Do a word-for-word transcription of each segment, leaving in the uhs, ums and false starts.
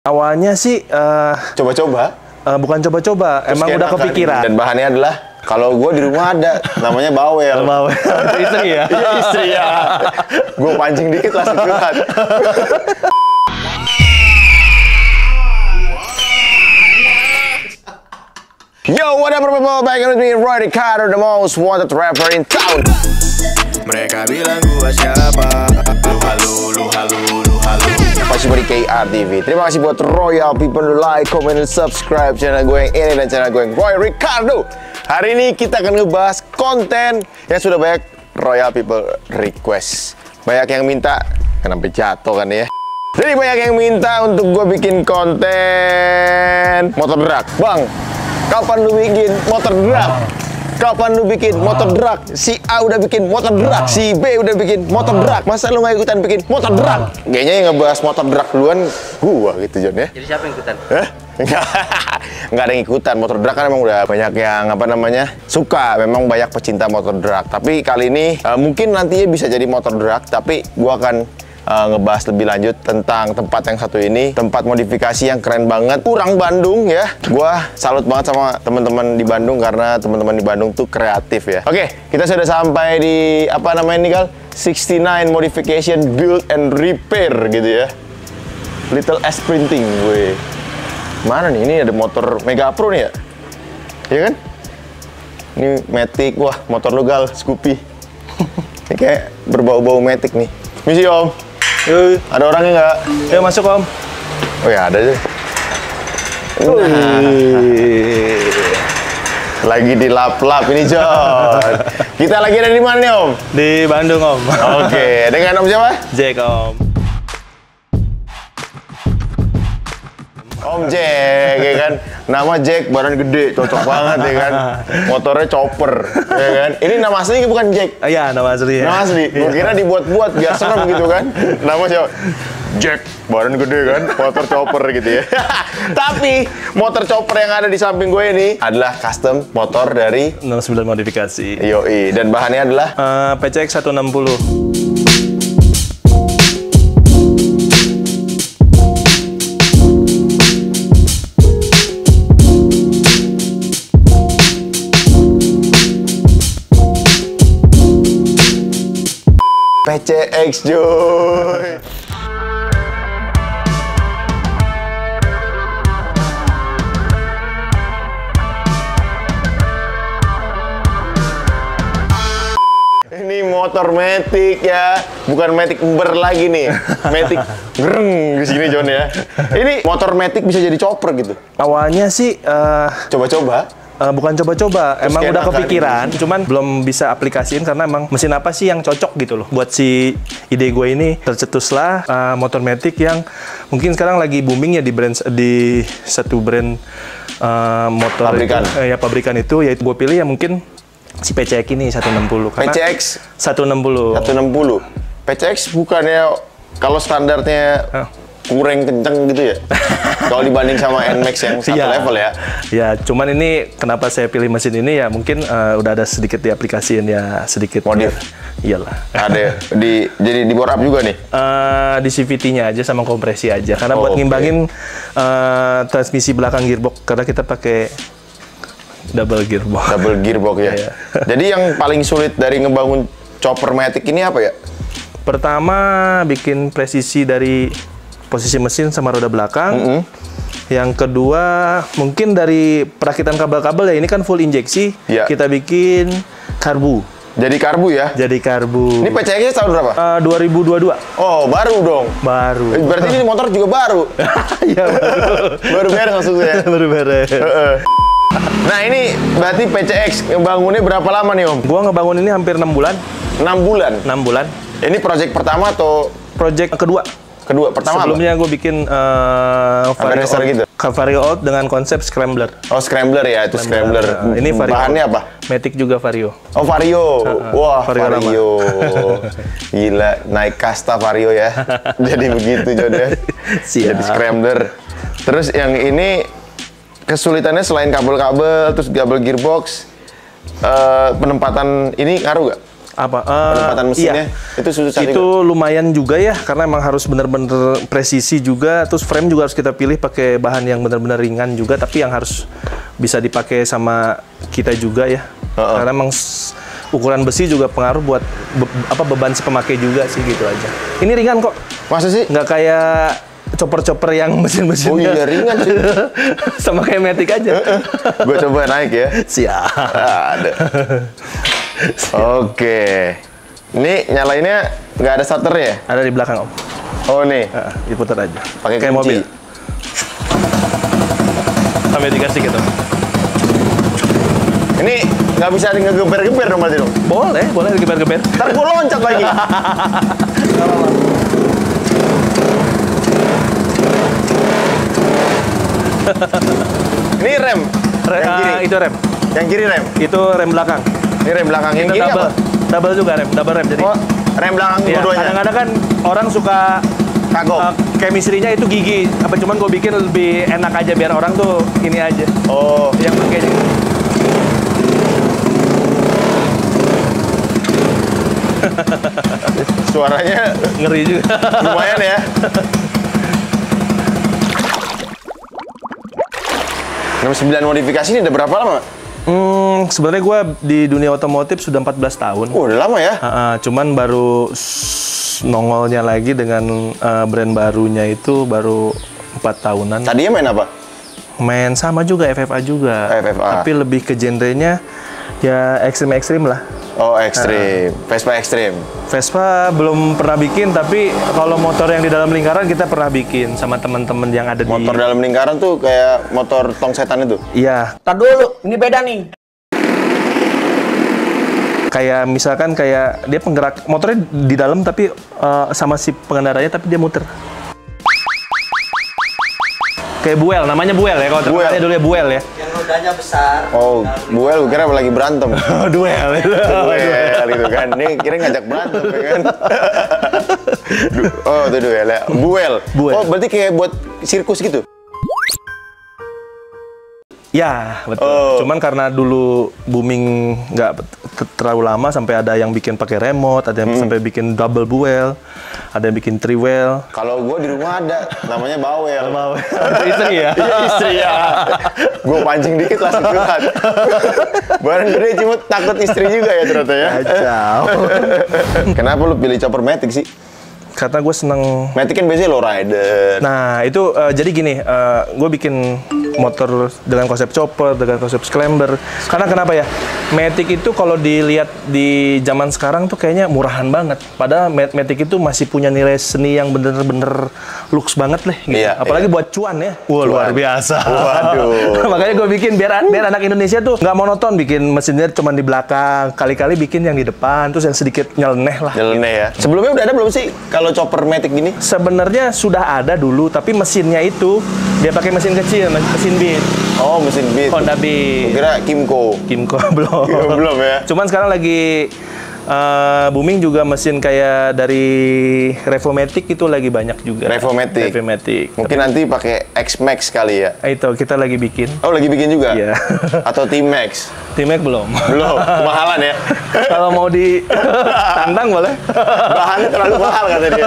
Awalnya sih coba-coba, uh, uh, bukan coba-coba, emang udah kepikiran. Dan bahannya adalah kalau gue di rumah ada, namanya bawel. Bawel, istri ya? Iya istri ya. Gue pancing dikit langsung curhat. Yo, what up people, back with me Roy Ricardo, the most wanted rapper in town. Mereka bilang gua siapa? Lu halu, lu halu, lu halu. Masih di K R T V. Terima kasih buat Royal people who like, comment, dan subscribe channel gue yang ini dan channel gue yang Roy Ricardo. Hari ini kita akan ngebahas konten yang sudah banyak Royal people request. Banyak yang minta, kenapa jatuh kan ya? Jadi banyak yang minta untuk gue bikin konten motor drag. Bang, kapan lu bikin motor drag? Kapan lu bikin motor drag? Si A udah bikin motor drag, si B udah bikin motor drag. Masa lu nggak ikutan bikin motor drag? Kayaknya yang ngebahas motor drag duluan gua gitu, John ya. Jadi siapa yang ikutan? Hah? Nggak ada yang ikutan. Motor drag kan emang udah banyak yang apa namanya suka. Memang banyak pecinta motor drag. Tapi kali ini uh, mungkin nantinya bisa jadi motor drag. Tapi gua akan Uh, ngebahas lebih lanjut tentang tempat yang satu ini, tempat modifikasi yang keren banget, kurang Bandung ya. Gua salut banget sama teman-teman di Bandung karena teman-teman di Bandung tuh kreatif ya. Oke, kita sudah sampai di apa namanya ini Kal? enam puluh sembilan Modification Build and Repair gitu ya. Little S Printing, gue. Mana nih? Ini ada motor Mega Pro nih ya? Iya kan? Ini Matic, wah motor lu Gal, Scoopy. Ini kayak berbau-bau Matic nih. Misi Om. Yuk, ada orangnya nggak? Ayo masuk Om. Oh ya ada deh. Lagi di lap-lap ini John. Kita lagi ada di mana nih Om? Di Bandung Om. Oke, dengan Om siapa? Jack Om. Om Jack, ya kan? Nama Jack, badan gede, cocok banget ya kan? Motornya chopper, ya kan? Ini nama aslinya bukan Jack? Iya, nama asli. Nama asli? Gue kira dibuat-buat biar serem gitu kan? Nama siapa? Jack, badan gede kan? Motor chopper gitu ya. Tapi, motor chopper yang ada di samping gue ini adalah custom motor dari enam puluh sembilan modifikasi. Yoi, dan bahannya adalah? Uh, P C X seratus enam puluh. P C X Joy. Ini motor Matic ya, bukan Matic Ember lagi nih, Matic greng di sini John ya. Ini motor Matic bisa jadi chopper gitu. Awalnya sih coba-coba. Uh, Uh, bukan coba-coba, emang udah kepikiran, gitu. Cuman belum bisa aplikasiin karena emang mesin apa sih yang cocok gitu loh buat si ide gue ini. Tercetuslah uh, motor Matic yang mungkin sekarang lagi booming ya di brand di satu brand uh, motor pabrikan. Itu, uh, ya pabrikan itu, yaitu gue pilih ya mungkin si P C X ini seratus enam puluh. P C X seratus enam puluh. seratus enam puluh. P C X bukannya kalau standarnya uh. kurang kenceng gitu ya? Kalau dibanding sama N Max yang satu ya, level ya? Ya, cuman ini kenapa saya pilih mesin ini ya mungkin uh, udah ada sedikit diaplikasiin ya sedikit modif. Ya, iyalah. Ada di jadi di bore up juga nih? Uh, di C V T-nya aja sama kompresi aja. Karena oh, buat okay. ngimbangin uh, transmisi belakang gearbox karena kita pakai double gearbox. Double gearbox ya. Yeah. Jadi yang paling sulit dari ngebangun chopper Matic ini apa ya? Pertama bikin presisi dari posisi mesin sama roda belakang. Mm-hmm. Yang kedua mungkin dari perakitan kabel-kabel ya, ini kan full injeksi. Yeah. Kita bikin karbu. Jadi karbu ya? Jadi karbu. Ini P C X-nya tahun berapa? Uh, dua ribu dua puluh dua. Oh, baru dong. Baru. Berarti ini motor juga baru. Iya, baru. Baru beres maksudnya. Baru beres. Nah, ini berarti P C X ngebangunnya berapa lama nih, Om? Gua ngebangun ini hampir enam bulan. enam bulan? enam bulan. Ini project pertama atau project kedua? Kedua, pertama sebelumnya gue bikin uh, vario old, gitu? vario old dengan konsep scrambler. Oh, scrambler ya, itu scrambler. scrambler. Uh, ini vario. Bahannya apa? Matic juga vario. Oh, vario. Uh, uh, Wah, vario. vario. Gila, naik kasta vario ya. Jadi begitu, John ya. Jadi scrambler. Terus yang ini kesulitannya selain kabel-kabel, terus kabel gearbox, uh, penempatan ini ngaruh gak? Apa? Uh, penempatan mesinnya iya. itu susah itu juga? Lumayan juga ya, karena emang harus bener-bener presisi juga. Terus frame juga harus kita pilih pakai bahan yang bener-bener ringan juga, tapi yang harus bisa dipakai sama kita juga ya. Uh-uh. Karena emang ukuran besi juga pengaruh buat be apa beban si pemakai juga sih, gitu aja. Ini ringan kok. Masa sih? Nggak kayak chopper-chopper yang mesin-mesinnya. Oh iya, ringan sih. Sama kayak Matic aja. Gue coba naik ya. Siap. Ada. Oke. Ini nyalainnya nggak ada starter ya? Ada di belakang, Om. Oh nih. Nah, diputar aja. Pakai kayak kunci. mobil. Sampai dikasih gitu. Ini nggak bisa ngegeber-geber dong berarti dong? Boleh, boleh digeber-geber. Ntar gue loncat lagi. Ini rem. Re yang kiri. Uh, itu rem. Yang kiri rem. Itu rem belakang. Ini rem belakang. Yang itu kiri double. apa? Double juga rem, double rem jadi. Oh, rem belakang ya, dua-duanya. Kadang-kadang kan orang suka kagok. Uh, chemistry-nya itu gigi. Apa cuman gue bikin lebih enak aja biar orang tuh ini aja. Oh, yang pakai gitu. Suaranya ngeri juga. Lumayan ya. enam sembilan modifikasi ini udah berapa lama? Hmm, sebenarnya gue di dunia otomotif sudah empat belas tahun. Oh, udah lama ya? Uh, uh, cuman baru nongolnya lagi dengan uh, brand barunya itu baru empat tahunan. Tadinya main apa? Main sama juga, F F A juga. F F A. Tapi lebih ke genrenya ya ekstrim-ekstrim lah. Oh, ekstrim. Uh, Vespa ekstrim. Vespa belum pernah bikin, tapi kalau motor yang di dalam lingkaran kita pernah bikin sama teman-teman yang ada motor di... Motor dalam lingkaran tuh kayak motor tong setan itu? Iya. Tar dulu, ini beda nih. Kayak misalkan kayak dia penggerak, motornya di dalam tapi uh, sama si pengendaranya, tapi dia muter. Kayak buel, namanya buel ya, kalau terkenalnya dulu ya buel ya. Yang rodanya besar. Oh, buel, gue kira lagi berantem. Duel itu. Duel gitu kan, ini kira ngajak berantem ya kan. Oh, itu duel ya. Buel. Buel. Oh, berarti kayak buat sirkus gitu? Ya, betul. Oh. Cuman karena dulu booming nggak terlalu lama, sampai ada yang bikin pakai remote, ada yang hmm. sampai bikin double buel, ada yang bikin triwel. Kalau gue di rumah ada, namanya bawel. Bawel. Istri ya? Iya, istri ya. Gue pancing dikit langsung curhat. Barang gede cuma takut istri juga ya ternyata ya. Kacau. Kenapa lu pilih chopper Matic sih? Karena gue seneng. Matic kan biasanya lowrider. Nah, itu uh, jadi gini, uh, gue bikin motor dengan konsep chopper, dengan konsep scrambler. Karena kenapa ya? Matic itu kalau dilihat di zaman sekarang tuh kayaknya murahan banget. Padahal Matic itu masih punya nilai seni yang bener-bener luxe banget lah. Gitu. Iya, apalagi iya. buat cuan ya. Wah, Cuan. luar biasa. Waduh. Makanya gue bikin biar biar anak Indonesia tuh nggak monoton bikin mesinnya cuma di belakang. Kali-kali bikin yang di depan, terus yang sedikit nyeleneh lah. Nyeleneh ya. Sebelumnya udah ada belum sih kalau chopper Matic gini? Sebenarnya sudah ada dulu, tapi mesinnya itu dia pakai mesin kecil, mesin Beat. Oh, mesin Beat. Honda Beat. Kira Kimco. Kimco belum. Ya, belum ya. Cuman sekarang lagi uh, booming juga mesin kayak dari Revomatic itu lagi banyak juga. Revomatic. Revomatic. Mungkin Tapi, nanti pakai X-Max kali ya. itu kita lagi bikin. Oh, lagi bikin juga? Iya. Atau T-Max? T-Max belum. Belum, kemahalan ya. Kalau mau ditantang boleh. Bahannya terlalu mahal kata dia.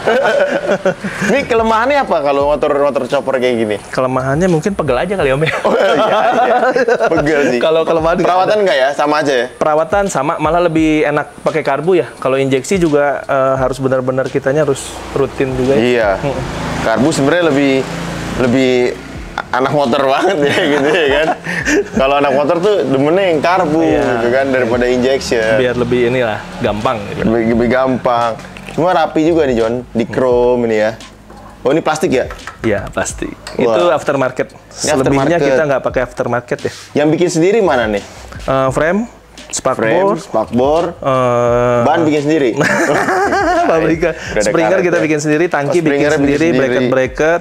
Ini kelemahannya apa kalau motor-motor chopper kayak gini? Kelemahannya mungkin pegel aja kali Om ya. Oh iya, iya. Pegel sih. Kalau kelemahan perawatan nggak ya? Sama aja ya? Perawatan sama, malah lebih enak pakai karbu ya. Kalau injeksi juga uh, harus benar-benar kitanya harus rutin juga ya. Iya. Hmm. Karbu sebenarnya lebih lebih anak motor banget ya gitu ya kan. Kalau anak motor tuh demennya yang karbu iya. gitu kan daripada injection. Biar lebih inilah gampang gitu. Lebih, lebih gampang. Cuma rapi juga nih John, di chrome ini ya. Oh, ini plastik ya? Iya, plastik. Wah. Itu aftermarket. Selebihnya aftermarket. kita nggak pakai aftermarket ya. Yang bikin sendiri mana nih? Uh, frame, spakbor, spakbor, uh, ban bikin sendiri. Pabrika. Springer kita ya. bikin sendiri, tangki Oh, bikin sendiri, bikin sendiri. bracket-bracket,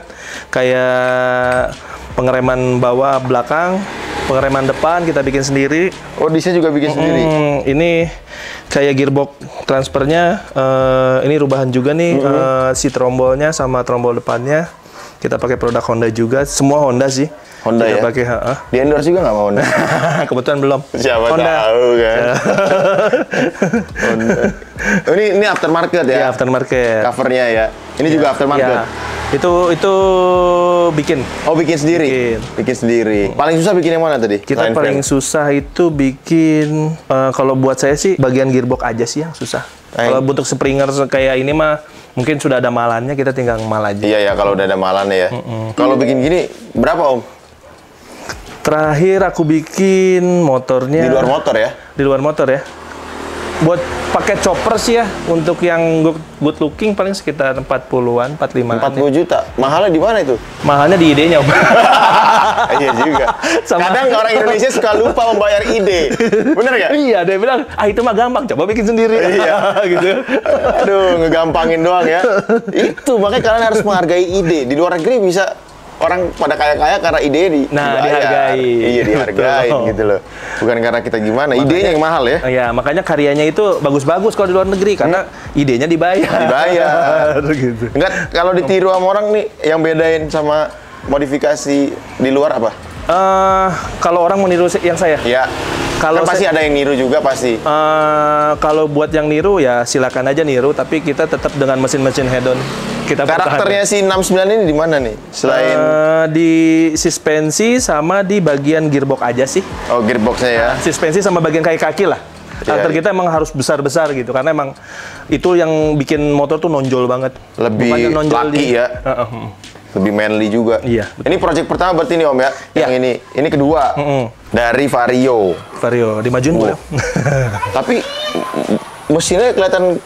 kayak pengereman bawah belakang, pengereman depan kita bikin sendiri. Oh, disnya juga bikin sendiri. Hmm, ini kayak gearbox transfernya, uh, ini rubahan juga nih, mm-hmm. uh, si trombolnya sama trombol depannya. Kita pakai produk Honda juga, semua Honda sih. Honda kita ya? pakai, uh, Di endorse juga nggak mau Honda? Kebetulan belum. Siapa Honda. tahu kan? Honda. Oh, ini ini aftermarket ya? Ya, aftermarket. Covernya ya. Ini juga aftermarket. Ya. Itu itu bikin. Oh, bikin sendiri. Bikin. Bikin sendiri. Paling susah bikin yang mana tadi? Kita Selain paling frame. susah itu bikin uh, kalau buat saya sih bagian gearbox aja sih yang susah. Eh. Kalau untuk Springer kayak ini mah mungkin sudah ada malannya, kita tinggal mal aja. Iya ya, kalau udah ada malan ya. Kalau bikin gini berapa Om? Terakhir aku bikin motornya Di luar motor ya? Di luar motor ya. Buat pakai chopper sih ya, untuk yang good, good looking paling sekitar empat puluhan, empat puluh lima. empat puluh juta. Mahalnya di mana itu? Mahalnya di idenya, Om. Iya juga. Sama- Kadang orang Indonesia suka lupa membayar ide. Bener nggak? Iya, dia bilang, ah itu mah gampang, coba bikin sendiri. Iya. gitu. Aduh, ngegampangin doang ya. Itu makanya kalian harus menghargai ide. Di luar negeri bisa orang pada kaya-kaya karena ide di Nah, dibayar. dihargai. Iya, dihargai Betul. gitu loh. Bukan karena kita gimana, idenya yang mahal ya. Iya, makanya karyanya itu bagus-bagus kalau di luar negeri karena idenya dibayar. Dibayar. gitu. Enggak, kalau ditiru sama orang nih yang bedain sama modifikasi di luar apa? Eh, kalau orang mau niru yang saya, Ya. Kalau Kan pasti saya- ada yang niru juga pasti. eh, kalau buat yang niru ya silakan aja niru, tapi kita tetap dengan mesin-mesin head-on. Kita Karakternya si enam sembilan ini di mana nih? Selain Eh, di suspensi sama di bagian gearbox aja sih. oh gearboxnya ya. Suspensi sama bagian kaki-kaki lah. Karakter Iya. kita emang harus besar-besar gitu karena emang itu yang bikin motor tuh nonjol banget. Lebih Bukannya nonjol laki di- ya. Heeh. Lebih manly juga. Iya, betul. Ini project pertama berarti nih Om ya? Yang Iya. ini. Ini kedua. Mm-mm. Dari Vario. Vario, dimajuin Wow. boleh? Tapi m- mesinnya kelihatan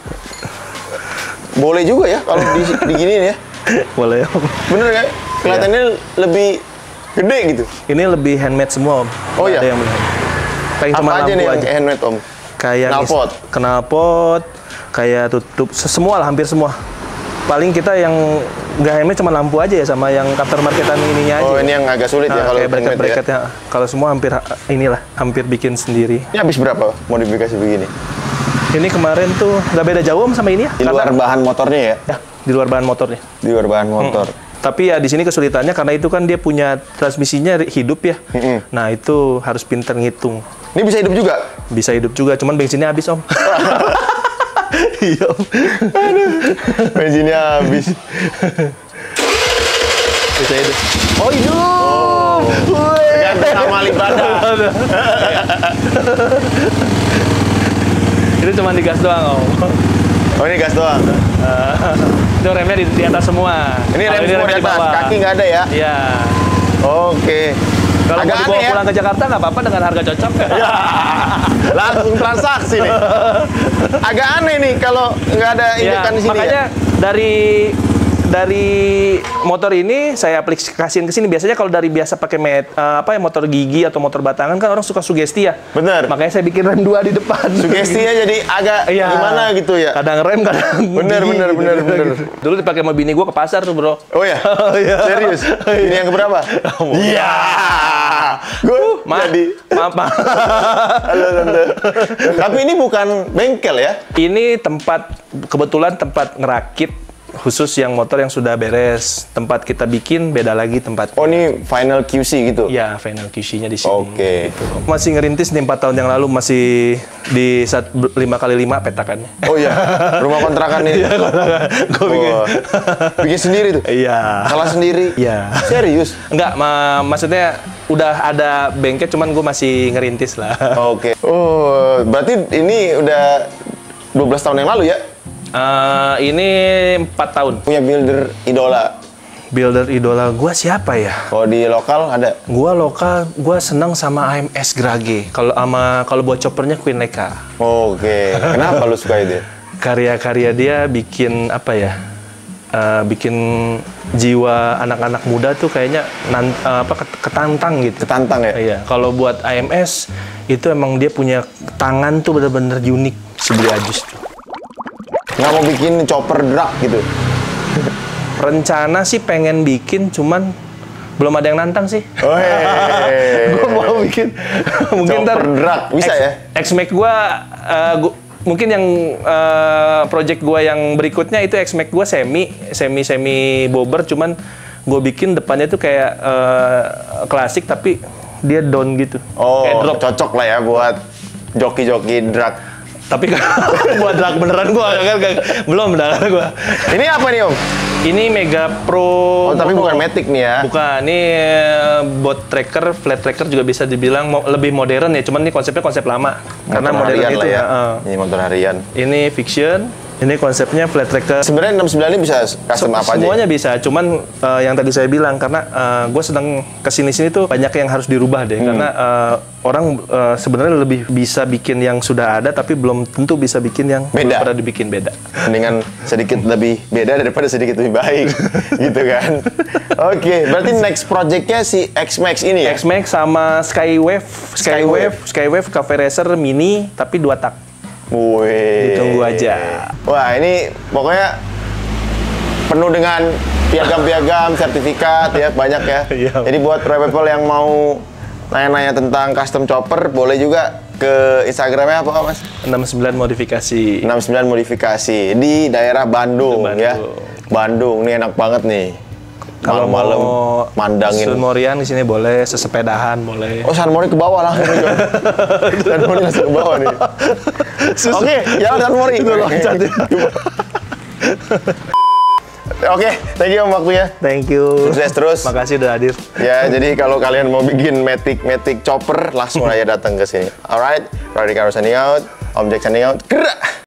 boleh juga ya kalau di, diginiin ya. Boleh. Bener kan? Kelihatannya lebih gede gitu. Ini lebih handmade semua, Om. Oh, Nggak iya? ada yang benar. Paling cuma Apa aja lampu nih yang aja. handmade Om? Kayak Knalpot? is- knalpot, kayak tutup, se- semua lah, hampir semua. Paling kita yang nggak handmade cuma lampu aja ya, sama yang aftermarketan ininya aja. Oh, ini yang agak sulit ya Nah, kalau kayak handmade ya. bracket-bracketnya. Kalau semua hampir ha- inilah, hampir bikin sendiri. Ini habis berapa modifikasi begini? Ini kemarin tuh nggak beda jauh Om, sama ini ya. Di luar Karena- bahan motornya ya? ya, di luar bahan motornya. Di luar bahan motor. Tapi ya di sini kesulitannya karena itu kan dia punya transmisinya hidup ya. Mm-mm. Nah itu harus pinter ngitung. Ini bisa hidup juga? Bisa hidup juga, cuman bensinnya habis Om. Iya Om. Bensinnya habis. Bisa hidup. Oh hidup. Wih. Gantung sama Alibaba. Itu cuma digas doang Om. Oh, ini gas doang. Itu remnya di, di atas semua. Ini Kalau rem semua di atas, bawah. kaki nggak ada ya? Iya. Oke. Kalau mau Agak dibawa aneh ya? pulang ke Jakarta nggak apa-apa dengan harga cocok. Langsung transaksi nih. Agak aneh nih kalau nggak ada Ya, indukan di sini makanya ya. dari dari motor ini saya aplikasiin ke sini. Biasanya kalau dari biasa pakai met, eh, apa ya motor gigi atau motor batangan kan orang suka sugesti ya. Bener. Makanya saya bikin rem dua di depan. Sugestinya jadi agak Iya. gimana gitu ya. Kadang rem, kadang Bener, gigi bener, gitu. bener, bener. Dulu dipakai sama bini gua ke pasar tuh, Bro. Oh ya? Iya. Serius? Ini yang keberapa? Iya. Gue Ma jadi. maaf, maaf. Halo, Tante. Tapi ini bukan bengkel ya? Ini tempat, kebetulan tempat ngerakit khusus yang motor yang sudah beres. Tempat kita bikin beda lagi tempat. Oh, ini final Q C gitu? Ya, final Q C-nya di sini. Oke. Masih ngerintis nih empat tahun yang lalu, masih di saat lima kali lima petakannya. Oh iya, rumah kontrakan ini. Gue bikin. Wah. Bikin sendiri tuh? Iya. Salah sendiri? Iya. Serius? Enggak, ma maksudnya udah ada bengkel, cuman gue masih ngerintis lah. Oke. Oh, berarti ini udah dua belas tahun yang lalu ya? Eh, ini empat tahun. Punya builder idola. Builder idola gue siapa ya? Kalau di lokal ada? Gua lokal, gua seneng sama A M S Grage. Kalau sama kalau buat choppernya Queen Leka. Oke. Kenapa lu suka itu? Karya-karya dia bikin apa ya? Eh, bikin jiwa anak-anak muda tuh kayaknya nan, eh, apa ket- ketantang gitu. Ketantang ya? Iya. Kalau buat A M S itu emang dia punya tangan tuh bener-bener unik si Beli Ajus tuh. Nggak mau bikin chopper drag gitu? Rencana sih pengen bikin, cuman belum ada yang nantang sih. Oh, hehehe. Gue mau bikin mungkin ntar Chopper drag, bisa ya? X-Max gue mungkin yang eh, project gue yang berikutnya itu X-Max gue semi semi semi bobber, cuman gue bikin depannya tuh kayak uh, klasik tapi dia down gitu. Oh, kayak drop. cocok lah ya buat joki-joki drag. Tapi buat drag beneran gue kan belum beneran gue. Ini apa nih Om? Ini Mega Pro. Oh, tapi bukan Matic nih ya? Bukan, ini bot tracker, flat tracker juga bisa dibilang mo lebih modern ya. Cuman ini konsepnya konsep lama. Motor karena modern itu ya. ya. Uh. Ini motor harian. Ini fiction. Ini konsepnya flat tracker. Sebenarnya enam sembilan ini bisa custom apa aja? Semuanya bisa, cuman uh, yang tadi saya bilang karena uh, gue sedang kesini-sini tuh banyak yang harus dirubah deh, hmm. karena uh, orang uh, sebenarnya lebih bisa bikin yang sudah ada, tapi belum tentu bisa bikin yang beda. Pernah dibikin beda. Dengan sedikit lebih beda daripada sedikit lebih baik, gitu kan? Oke, okay, berarti next projectnya si X-Max ini ya? X-Max sama Skywave, Skywave, Skywave Cafe Racer Mini, tapi dua tak. Wih. Ditunggu aja. Wah, ini pokoknya penuh dengan piagam-piagam, sertifikat ya, banyak ya. Iya. Jadi buat pro people yang mau nanya-nanya tentang custom chopper, boleh juga ke Instagramnya apa Mas? enam sembilan modifikasi. enam sembilan modifikasi di daerah Bandung, Bandung. ya. Bandung, ini enak banget nih. Kalau malam-malam mau mandangin. Sun Morian di sini boleh, sesepedahan boleh. Oh, San Mori ke bawah langsung. San Mori langsung ke bawah nih. Oke, okay, jalan San Mori. Itu loncat ya. Oke, okay, thank you Om waktunya. Thank you. Sukses terus. Makasih udah hadir. Ya, jadi kalau kalian mau bikin Matic Matic chopper, langsung aja datang ke sini. Alright, Radikal signing out, Om Jack signing out. Gerak.